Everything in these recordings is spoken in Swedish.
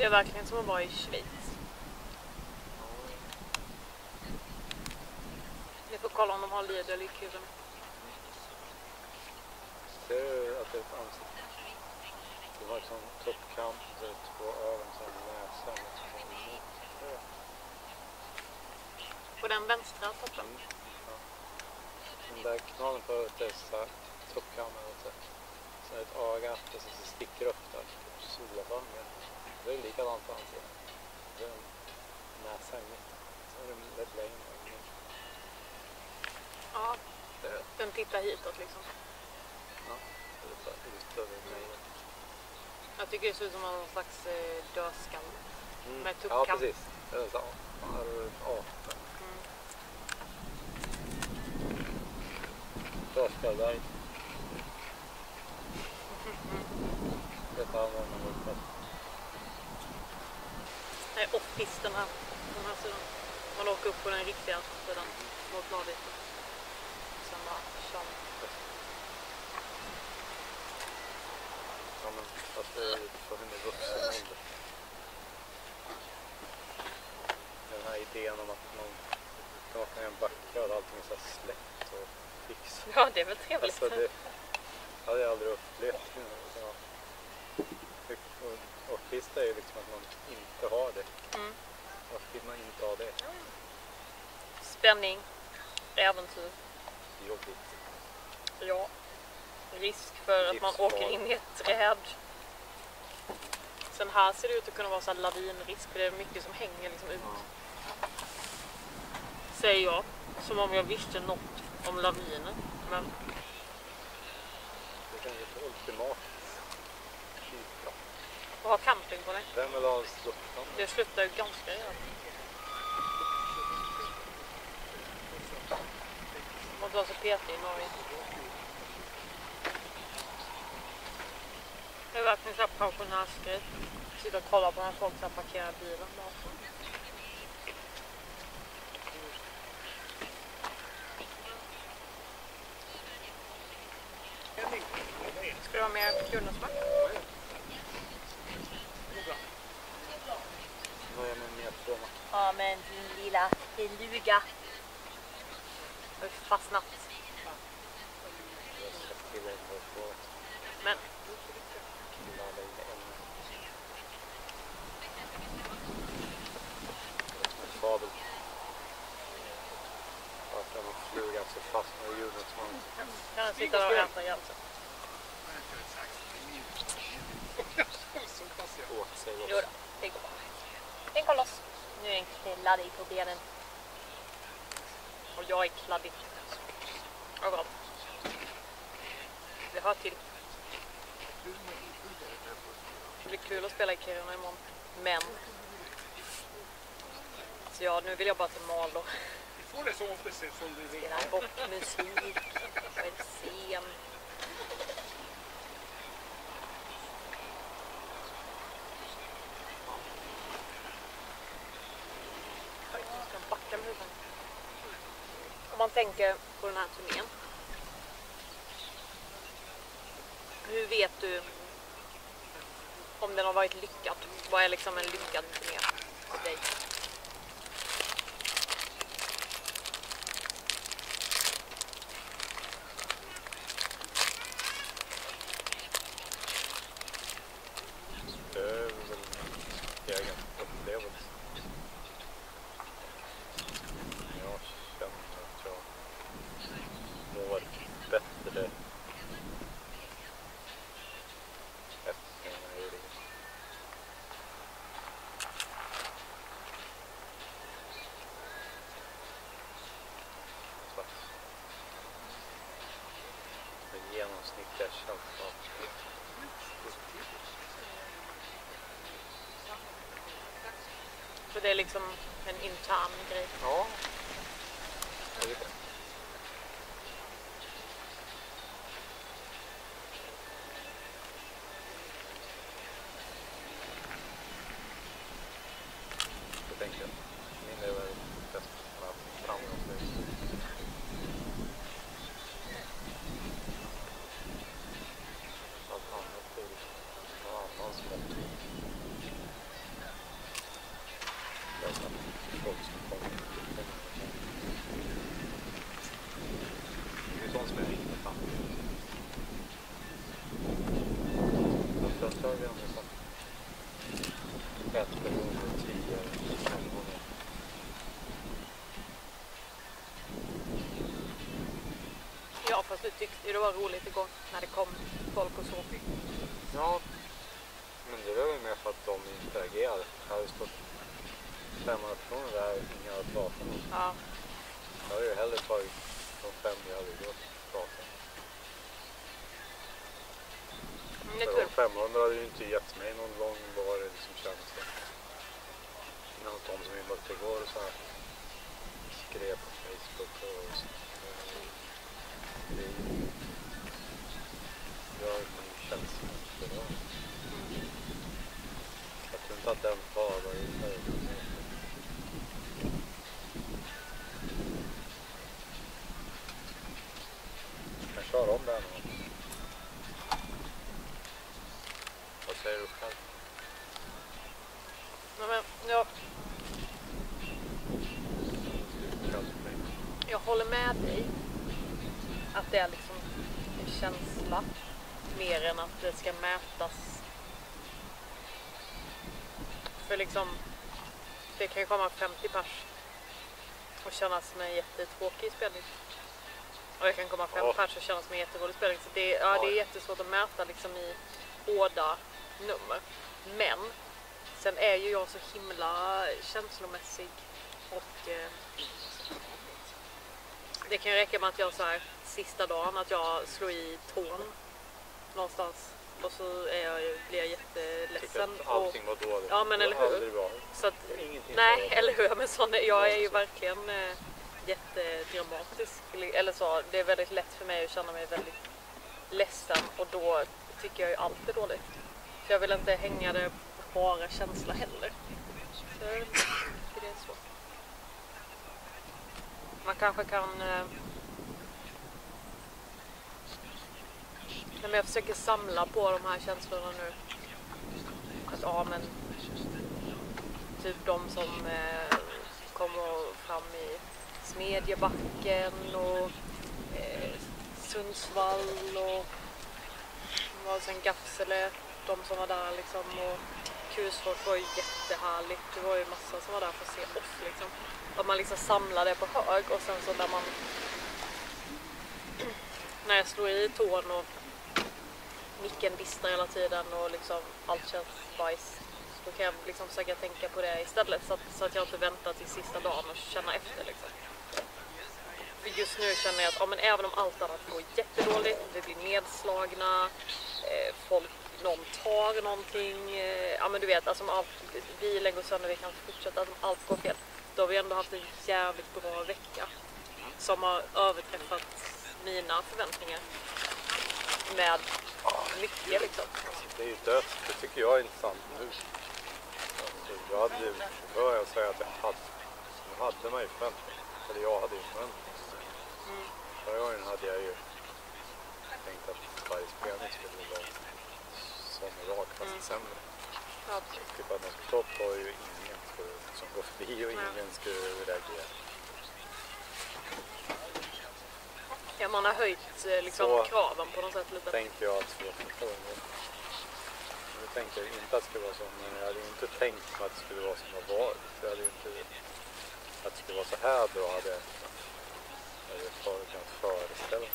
Det är verkligen som att vara i Schweiz. Vi får kolla om de har Lidl i kuben. Ser du att det är ett ansikte? Det var liksom toppkamp, det är 2 ögon, sen näsan. På den vänstra toppen. Ja. Den där knalen på det är så här toppkammen och sen ett öga och så sticker upp där. Solabanden. Det är likadant på ansiktet. Det är en näsa i mitten. Sen är det lite längre. Ja, den tittar hitåt liksom. Ja, det är just över mig. Jag tycker det ser ut som någon slags dödskall. Med Ja, tuppkam. precis. Det är så. Ja. Dödskall där. Det tar man upp. Det är office den här sidan. Man åker upp på den riktiga sidan mot Norrvik. Sen bara kör. Ja, men fast det är för henne vuxen ålder. Den här idén om att man kan åka ner en backa och allting är så här släppt och fixat. Ja, det är väl trevligt. Alltså det hade jag aldrig upplevt. Och pista är ju liksom att man inte har det. Varför vill man inte ha det? Spänning, äventyr. Jobbigt. Ja. Risk för att man åker in i ett träd. Sen här ser det ut att kunna vara så här lavinrisk, för det är mycket som hänger liksom ut. Säger jag, som om jag visste något om laviner. Men Det kan ju vara ultimat kyla. att ha camping på det. Vem vill ha sluttan? Det slutar ju ganska rejält. Man måste vara så petig i Norge. Det är verkligen så här pensionärsgrej. Sitta och kolla på när folk så här parkerar bilen bakom. Ska du ha mer jordnötssmak? Vad är med metron? Ja, men din lilla luga. Har du fastnat? Men fabel. Varför man flugan så fast med ljudet som man kan jag sitta och äta ihjäl sig? åt sig Jo då, det går bra. Den kom loss. Nu är den kladdig på benen. Och jag är kladdig. Överallt. Det hör till. Det blir kul att spela i Kiruna imorgon. Men så ja, nu vill jag bara till Malå. Spela rockmusik. Och en scen. Om man tänker på den här turnén. Hur vet du om den har varit lyckad? Vad är liksom en lyckad turné för dig? Det är väl egen upplevelse. Jag känner att jag mår bättre efter när jag gjorde det. Så det genomsnittliga känslan. Så det är liksom en intern grej. Ja, det är det. Jag tänker att min är väl bäst att framgångsrik. Allt annat är liksom någon annans mått. kör vi ändå som 1 miljon 10 miljoner. Ja, fast du tyckte ju det var roligt igår när det kom folk och så. Ja, men det var ju mer för att de interagerade. Det hade stått 500 personer där och ingen hade pratat med. Ja. Jag hade ju hellre tagit de 5 jag hade gått och pratat med. Det är För kul. de 500 hade ju inte gett mig någon lång var det liksom känsla. Något de som jobbat igår och så här skrev på Facebook och så. Jag känns inte bra. Jag tror inte att den var inne. Jag kör om den. Vad säger du själv? Ja, men, jag håller med dig att det är liksom en känsla mer än att det ska mätas. För liksom det kan ju komma 50 pers och kännas som en jättetråkig spelning. Och det kan komma 5 pers och kännas som en jätterolig spelning. Så det är jättesvårt att mäta liksom i båda nummer. Men sen är ju jag så himla känslomässig och det kan räcka med att jag så här sista dagen att jag slår i tån någonstans och så blir jag jätteledsen. Allting var dåligt. Ja, men eller hur? Så att, nej, eller hur? Men sån, jag är ju verkligen jättedramatisk. Eller så, det är väldigt lätt för mig att känna mig väldigt ledsen och då tycker jag ju allt är dåligt. För jag vill inte hänga det på bara känsla heller. Så jag tycker det är svårt. Man kanske kan... men jag försöker samla på de här känslorna nu. Att men typ de som kommer fram i Smedjebacken och Sundsvall och sen Gapsele, de som var där liksom, och Kusfors var ju jättehärligt. Det var ju massa som var där för att se oss liksom. Att man liksom samlar det på hög och sen så där man när jag slår i tån och micken distar hela tiden och liksom allt känns bajs, då kan jag liksom försöka tänka på det istället så att jag inte väntar till sista dagen och känna efter liksom. För just nu känner jag att men även om allt annat går jättedåligt, vi blir nedslagna, någon tar någonting, men du vet, alltså om allt, bilen går sönder, vi kan fortsätta, alltså om allt går fel, då har vi ändå haft en jävligt bra vecka som har överträffat mina förväntningar med mycket liksom. Det är ju dött, det tycker jag är intressant nu. Jag hade börjat säga att jag hade mig förväntningar, eller jag hade ju förväntningar. Förra gången hade jag ju tänkt att varje spelning skulle vara som rak fast sämre. Ja. Typ att man på topp var ju ingen som går förbi och ingen skulle reagera. Ja, man har höjt liksom kraven på något sätt lite. Tänkte jag att det skulle vara. Nu tänkte jag inte att det skulle vara så, men jag hade inte tänkt att det skulle vara som det var. Jag hade inte att det skulle vara så här bra hade jag kunnat föreställa mig.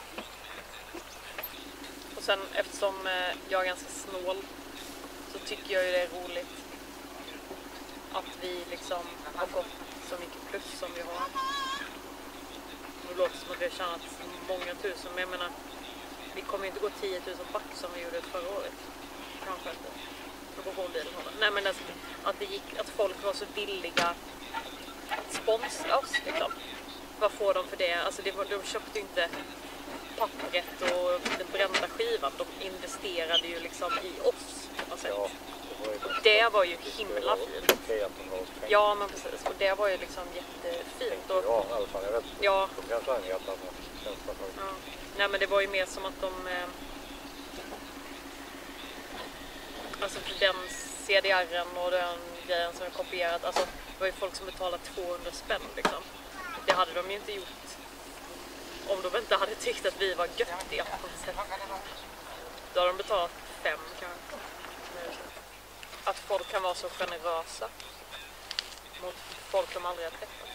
Och sen eftersom jag är ganska snål så tycker jag ju det är roligt att vi liksom har gått så mycket plus som vi har. Det låter som att vi har tjänat många tusen, men jag menar, vi kommer ju inte gå 10 000 back som vi gjorde förra året. Kanske inte. På bilen. Nej, men att folk var så villiga att sponsra oss liksom. Vad får de för det? Alltså de köpte ju inte pappret och den brända skivan. De investerade ju liksom i oss. Alltså, Ja, det var ju himla fint. Ja, men precis. Och det var ju liksom jättefint. Och, ja, i alla fall. Jag vet inte. Ja. De kanske har en helt annan känsla. Ja. Nej, men det var ju mer som att de... alltså för den CDR-en och den grejen som är kopierat. Alltså det var ju folk som betalade 200 spänn liksom. Det hade de ju inte gjort om de inte hade tyckt att vi var göttiga på något sätt. Då hade de betalat 5 kanske. att folk kan vara så generösa mot folk de aldrig har träffat.